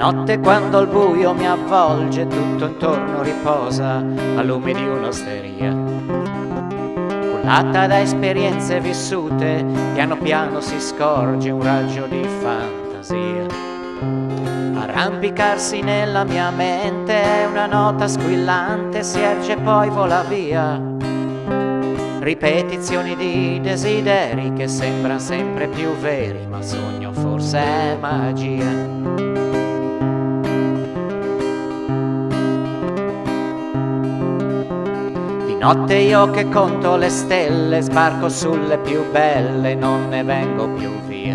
notte quando il buio mi avvolge, tutto intorno riposa al lume di un'osteria, cullata da esperienze vissute, piano piano si scorge un raggio di fantasia. Arrampicarsi nella mia mente è una nota squillante, si erge e poi vola via. Ripetizioni di desideri che sembrano sempre più veri, ma sogno forse è magia. Notte io che conto le stelle, sbarco sulle più belle, non ne vengo più via.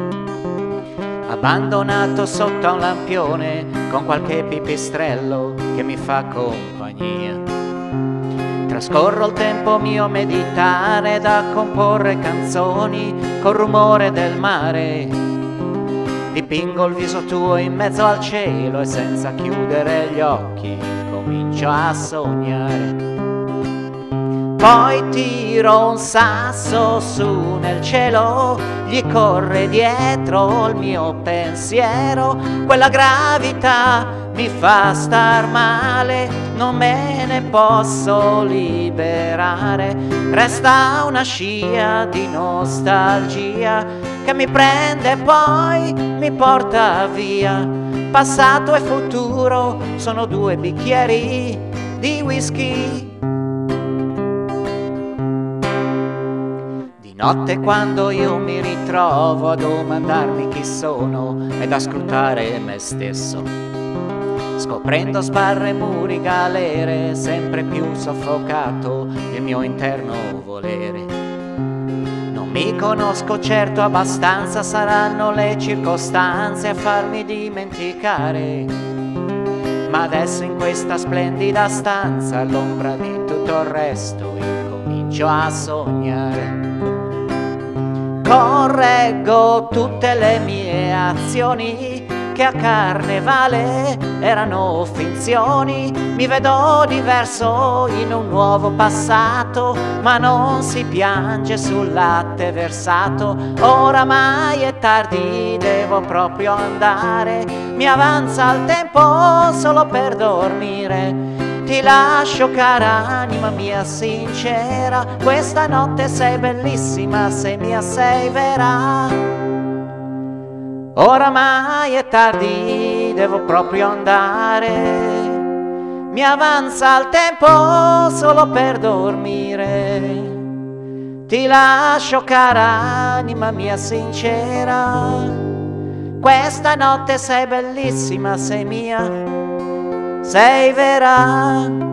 Abbandonato sotto a un lampione, con qualche pipistrello che mi fa compagnia. Trascorro il tempo mio a meditare, da comporre canzoni col rumore del mare. Dipingo il viso tuo in mezzo al cielo e senza chiudere gli occhi comincio a sognare. Poi tiro un sasso su nel cielo, gli corre dietro il mio pensiero. Quella gravità mi fa star male, non me ne posso liberare. Resta una scia di nostalgia che mi prende e poi mi porta via. Passato e futuro sono due bicchieri di whisky. Notte quando io mi ritrovo a domandarmi chi sono ed a scrutare me stesso, scoprendo sbarre, muri, galere, sempre più soffocato il mio interno volere. Non mi conosco certo abbastanza, saranno le circostanze a farmi dimenticare, ma adesso in questa splendida stanza, all'ombra di tutto il resto, incomincio a sognare. Correggo tutte le mie azioni che a carnevale erano finzioni. Mi vedo diverso in un nuovo passato, ma non si piange sul latte versato. Oramai è tardi, devo proprio andare. Mi avanza il tempo solo per dormire. Ti lascio cara anima mia sincera, questa notte sei bellissima, sei mia, sei vera. Oramai è tardi, devo proprio andare. Mi avanza il tempo solo per dormire. Ti lascio cara anima mia sincera, questa notte sei bellissima, sei mia, sei vera.